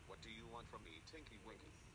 What do you want from me, Tinky Winky?